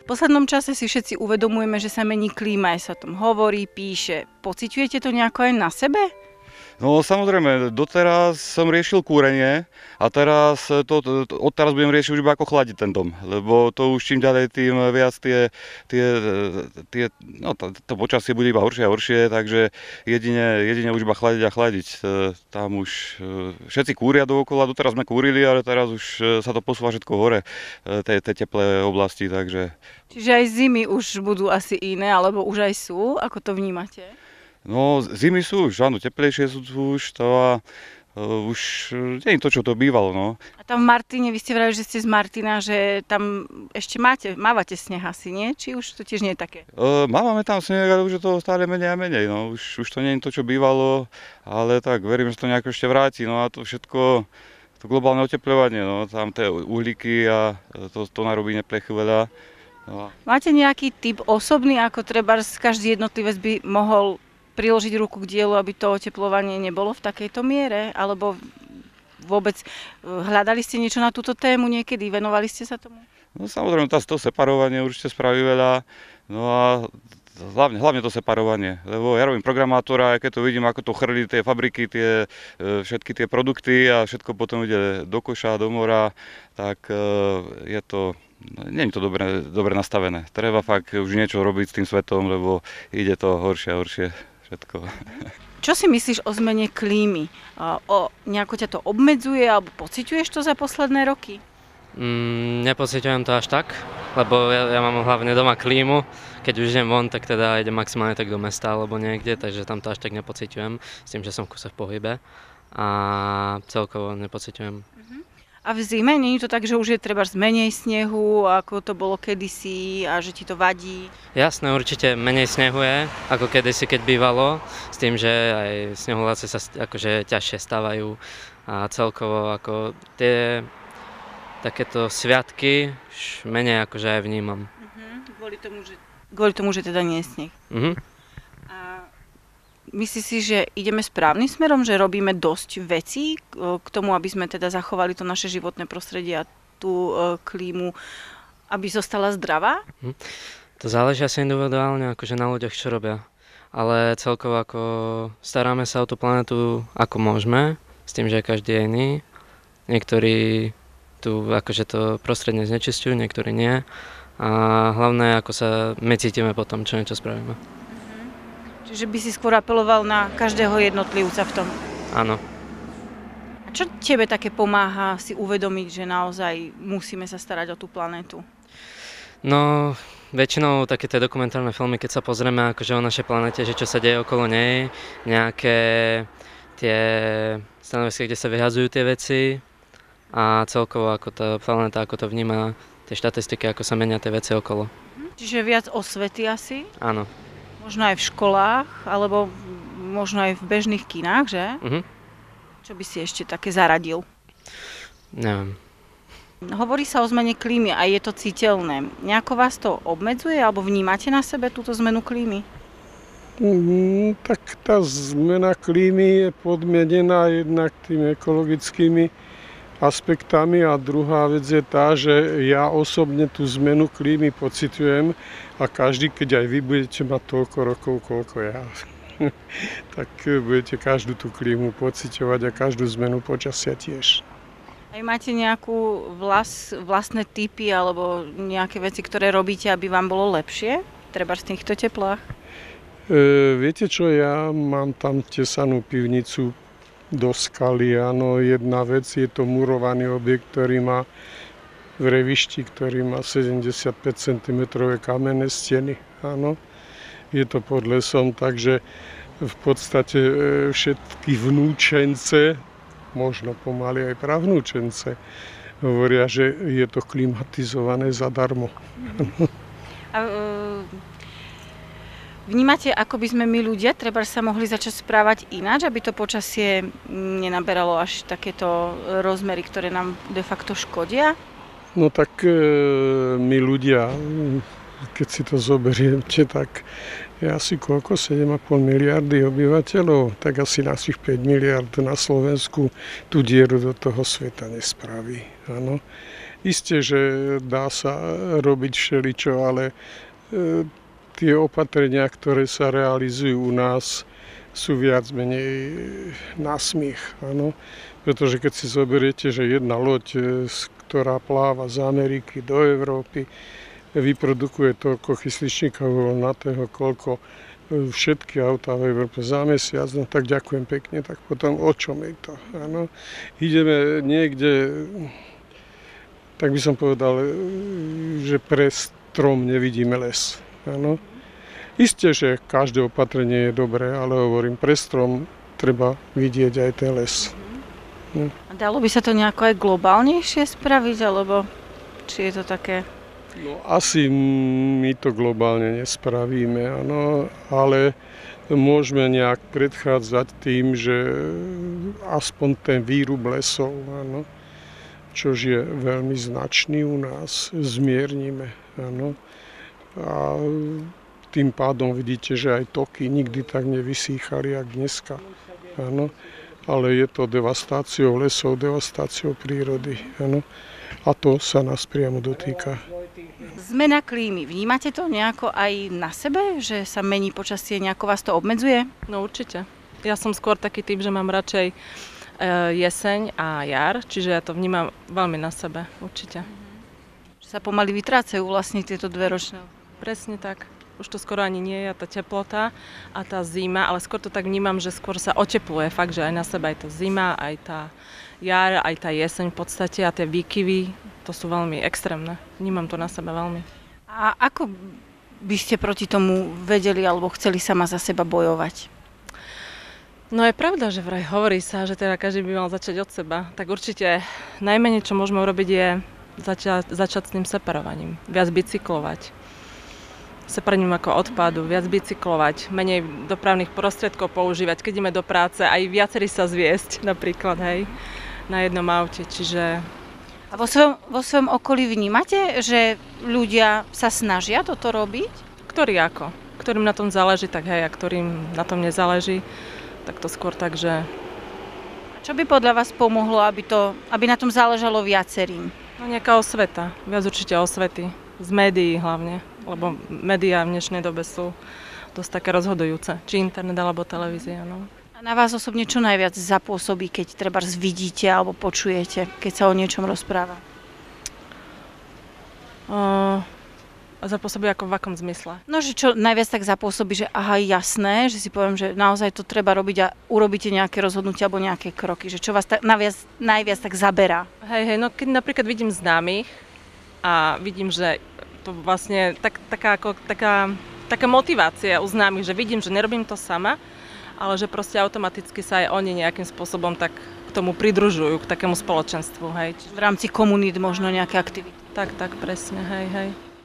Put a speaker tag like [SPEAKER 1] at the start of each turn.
[SPEAKER 1] V poslednom čase si všetci uvedomujeme, že sa mení klíma, aj sa o tom hovorí, píše. Pociťujete to nejako aj na sebe?
[SPEAKER 2] No samozrejme, doteraz som riešil kúrenie a teraz odteraz budem riešiť už iba ako chladiť ten dom, lebo to už čím ďalej tým viac to počasie bude iba horšie a horšie, takže jedine už iba chladiť a chladiť. Tam už všetci kúria dookola, doteraz sme kúrili, ale teraz už sa to posúva všetko hore, tie teplé oblasti, takže...
[SPEAKER 1] Čiže aj zimy už budú asi iné, alebo už aj sú, ako to vnímate?
[SPEAKER 2] No, zimy sú už, áno, teplejšie sú už to a už nie je to, čo to bývalo, no.
[SPEAKER 1] A tam v Martine, vy ste vravili, že ste z Martina, že tam ešte mávate sneh asi, nie? Či už to tiež nie je také?
[SPEAKER 2] Máme tam sneh, ale už je to stále menej a menej, no. Už to nie je to, čo bývalo, ale tak verím, že to nejako ešte vráti, no a to všetko, to globálne otepľovanie, no, tam tie uhlíky a to narobí neplechy veľa. No.
[SPEAKER 1] Máte nejaký tip osobný, ako trebárs každý jednotlivec by mohol priložiť ruku k dielu, aby to oteplovanie nebolo v takejto miere? Alebo vôbec hľadali ste niečo na túto tému niekedy? Venovali ste sa tomu?
[SPEAKER 2] No samozrejme, to separovanie určite spraví veľa. No a hlavne to separovanie. Lebo ja robím programátora a keď to vidím, ako to chrlí tie fabriky, všetky tie produkty a všetko potom ide do koša, do mora, tak nie je to dobre nastavené. Treba fakt už niečo robiť s tým svetom, lebo ide to horšie a horšie. Všetko.
[SPEAKER 1] Čo si myslíš o zmene klímy? Nejako ťa to obmedzuje alebo pociťuješ to za posledné roky?
[SPEAKER 3] Nepociťujem to až tak, lebo ja mám hlavne doma klímu. Keď už idem von, tak teda idem maximálne tak do mesta alebo niekde, takže tam to až tak nepociťujem s tým, že som v kuse v pohybe a celkovo nepociťujem.
[SPEAKER 1] A v zime nie je to tak, že už je treba menej snehu, ako to bolo kedysi a že ti to vadí?
[SPEAKER 3] Jasné, určite menej snehu je, ako kedysi, keď bývalo, s tým, že aj snehuláce sa akože ťažšie stávajú a celkovo ako tie takéto sviatky už menej akože aj vnímam.
[SPEAKER 1] Kvôli tomu, že teda nie je sneh. A myslíš si, že ideme správnym smerom, že robíme dosť vecí k tomu, aby sme teda zachovali to naše životné prostredie a tú klímu, aby zostala zdravá?
[SPEAKER 3] To záleží asi individuálne akože na ľuďoch, čo robia. Ale celkovo ako staráme sa o tú planetu ako môžeme, s tým, že každý je iný. Niektorí tu akože to prostredie znečisťujú, niektorí nie. A hlavné, ako sa my cítime potom, čo niečo spravíme.
[SPEAKER 1] Čiže by si skôr apeloval na každého jednotlivca v tom?
[SPEAKER 3] Áno.
[SPEAKER 1] A čo tebe také pomáha si uvedomiť, že naozaj musíme sa starať o tú planétu?
[SPEAKER 3] No, väčšinou také tie dokumentárne filmy, keď sa pozrieme akože o našej planete, že čo sa deje okolo nej, nejaké tie stanoviska, kde sa vyhazujú tie veci a celkovo ako tá planéta, ako to vníma, tie štatistiky, ako sa menia tie veci okolo.
[SPEAKER 1] Čiže viac osvety asi?
[SPEAKER 3] Áno.
[SPEAKER 1] Možno aj v školách, alebo možno aj v bežných kinách, že? Čo by si ešte také zaradil?
[SPEAKER 3] Neviem.
[SPEAKER 1] Hovorí sa o zmene klímy a je to citeľné. Nejako vás to obmedzuje, alebo vnímate na sebe túto zmenu klímy?
[SPEAKER 4] Tak tá zmena klímy je podmienená jednak tými ekologickými aspektami a druhá vec je tá, že ja osobne tú zmenu klímy pociťujem a každý, keď aj vy budete mať toľko rokov, koľko ja, tak budete každú tú klímu pociťovať a každú zmenu počasia tiež.
[SPEAKER 1] Aj máte nejakú vlastné tipy alebo nejaké veci, ktoré robíte, aby vám bolo lepšie? Treba v týchto teplách?
[SPEAKER 4] Viete čo, ja mám tam tesanú pivnicu do skaly, áno, jedna vec, je to murovaný objekt, ktorý má v Revišti, ktorý má 75 cm kamenné steny, áno. Je to pod lesom, takže v podstate všetky vnúčence, možno pomaly aj pravnúčence, hovoria, že je to klimatizované zadarmo.
[SPEAKER 1] Vnímate, ako by sme my ľudia treba sa mohli začať správať ináč, aby to počasie nenaberalo až takéto rozmery, ktoré nám de facto škodia?
[SPEAKER 4] No tak my ľudia, keď si to zoberiete, tak je asi koľko? 7,5 miliardy obyvateľov, tak asi našich 5 miliard na Slovensku tú dieru do toho sveta nespraví. Áno. Isté, že dá sa robiť všeličo, ale tie opatrenia, ktoré sa realizujú u nás, sú viac menej na smiech. Áno. Pretože keď si zoberiete, že jedna loď, ktorá pláva z Ameriky do Európy, vyprodukuje toľko kysličníka uholnatého, koľko všetky autá v Európe za mesiac, no tak ďakujem pekne, tak potom o čom je to? Áno. Ideme niekde, tak by som povedal, že pre strom nevidíme les. Áno. Isté, že každé opatrenie je dobré, ale hovorím, pre strom treba vidieť aj ten les.
[SPEAKER 1] No. A dalo by sa to nejako aj globálnejšie spraviť, alebo či je to také...
[SPEAKER 4] No asi my to globálne nespravíme, áno, ale môžeme nejak predchádzať tým, že aspoň ten výrub lesov, áno, čož je veľmi značný u nás, zmiernime, áno. A tým pádom vidíte, že aj toky nikdy tak nevysýchali, jak dneska, áno. Ale je to devastáciou lesov, devastáciou prírody, áno. A to sa nás priamo dotýka.
[SPEAKER 1] Zmena klímy, vnímate to nejako aj na sebe, že sa mení počasie, nejako vás to obmedzuje?
[SPEAKER 5] No určite. Ja som skôr taký typ, že mám radšej jeseň a jar, čiže ja to vnímam veľmi na sebe, určite.
[SPEAKER 1] Že sa pomaly vytrácajú vlastne tieto dve ročné.
[SPEAKER 5] Presne tak. Už to skoro ani nie je tá teplota a tá zima, ale skôr to tak vnímam, že skôr sa otepluje. Fakt, že aj na sebe aj tá zima, aj tá jar, aj tá jeseň v podstate a tie výkyvy, to sú veľmi extrémne. Vnímam to na sebe veľmi.
[SPEAKER 1] A ako by ste proti tomu vedeli alebo chceli sama za seba bojovať?
[SPEAKER 5] No je pravda, že vraj hovorí sa, že teda každý by mal začať od seba. Tak určite najmenej, čo môžeme urobiť, je začať s tým separovaním. Viac bicyklovať. Separovaním ako odpadu, viac bicyklovať, menej dopravných prostriedkov používať, keď ideme do práce, aj viacerí sa zviesť napríklad, hej, na jednom aute, čiže...
[SPEAKER 1] A vo svojom okolí vnímate, že ľudia sa snažia toto robiť?
[SPEAKER 5] Ktorý ako? Ktorým na tom záleží, tak hej, a ktorým na tom nezáleží, tak to skôr tak, že...
[SPEAKER 1] Čo by podľa vás pomohlo, aby na tom záležalo viacerým?
[SPEAKER 5] No nejaká osveta, viac určite osvety, z médií hlavne, lebo médiá v dnešnej dobe sú dosť také rozhodujúce, či internet alebo televízia, no.
[SPEAKER 1] A na vás osobne čo najviac zapôsobí, keď trebárs vidíte alebo počujete, keď sa o niečom rozpráva?
[SPEAKER 5] Zapôsobí ako v akom zmysle?
[SPEAKER 1] No, že čo najviac tak zapôsobí, že aha, jasné, že si poviem, že naozaj to treba robiť a urobíte nejaké rozhodnutia alebo nejaké kroky, že čo vás najviac tak zaberá?
[SPEAKER 5] Hej, no keď napríklad vidím známych a vidím, že to vlastne taká motivácia u známych, že vidím, že nerobím to sama, ale že proste automaticky sa aj oni nejakým spôsobom tak k tomu pridružujú, k takému spoločenstvu, hej.
[SPEAKER 1] V rámci komunít možno nejaké aktivity.
[SPEAKER 5] Tak, presne, hej.